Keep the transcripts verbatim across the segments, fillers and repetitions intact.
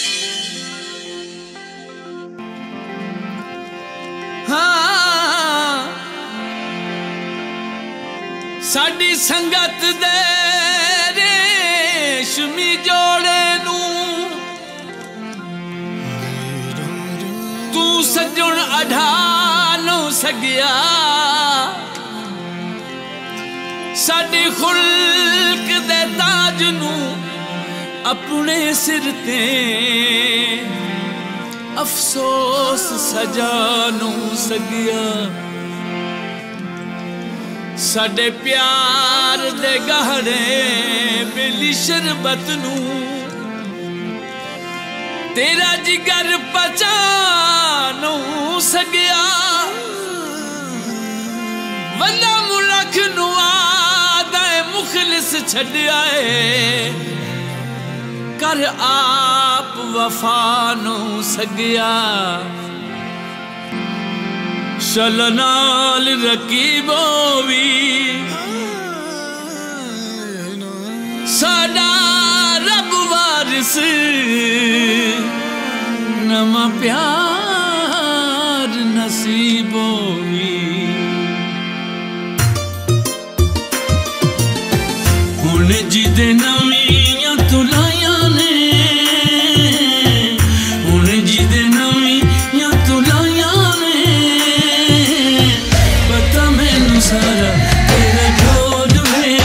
हाँ साडी संगत दे रेशमी जोड़े नू तू सजण अढ़ा न सगिया साडी खुल्क दे ताज नू अपने सिर ते अफसोस सजानू सगिया साडे प्यार दे गहरे बेली शरबत नू तेरा जिगर पचानू सगिया वल्ला मुलख नू आदा मुखलिस छड्या है कर आप वफा नू सगिया शलनाल रकीबो भी साडा रब वारिस नमा प्यार नसीबो भी हुण जिदे नवीं तुलाया ने हुण जिदे नवीं तुलाया ने पता मैनू सारा तेरा ढोल वे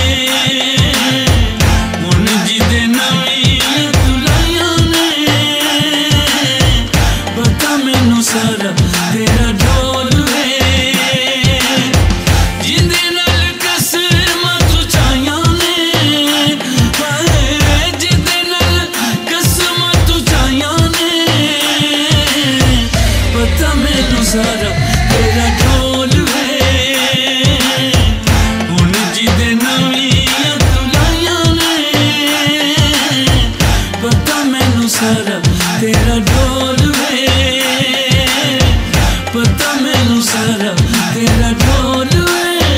हुण जिदे नवीं तुलाया ने पता मैनू सारा तेरा ढोल वे जिंदे नाल किस्मत चाया सारा तेरा ढोल वे हुण जिदे नवीं तुलाया ने पता मैनू सारा तेरा ढोल वे पता मैनू सारा तेरा ढोल वे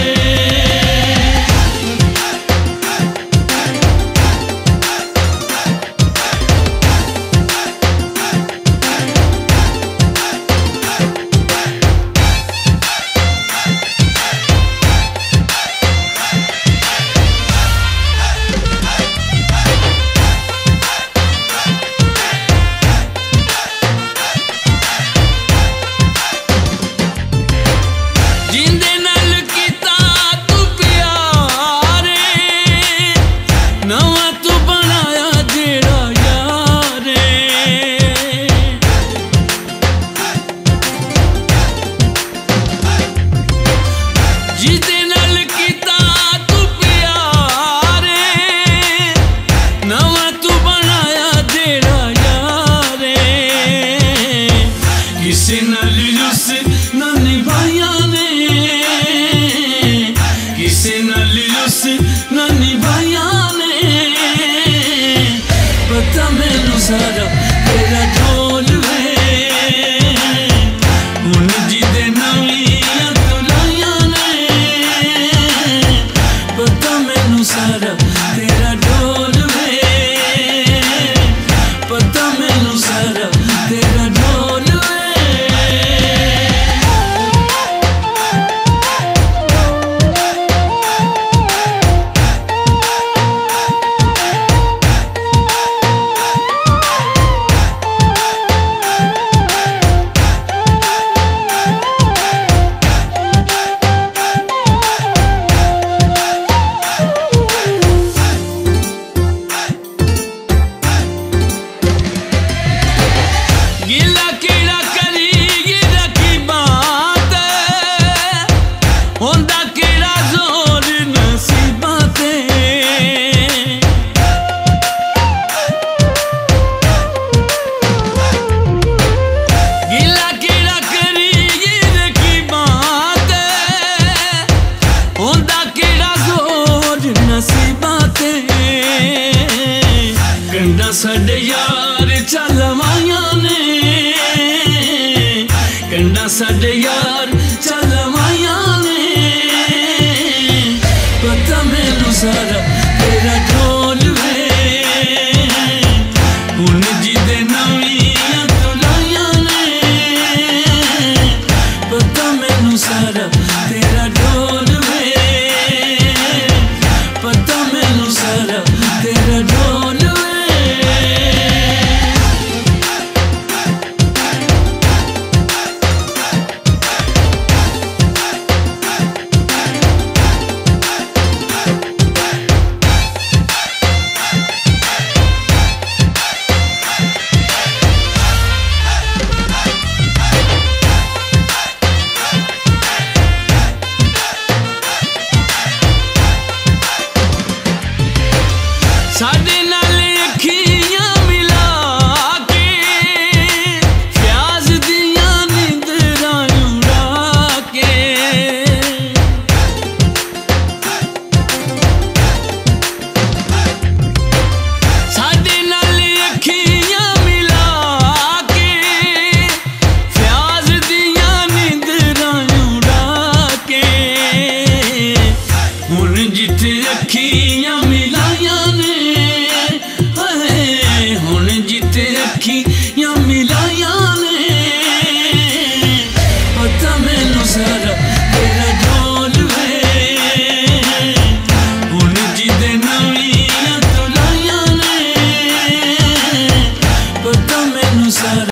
पता मैनू सारा तेरा ढोल वे हुण जिदे नवीं तुलाया ने पता मैनू सारा तेरा ढोल वे पता मैनू सारा तेरा ढोल साडे यार चलवाया ने कंडा साडे यार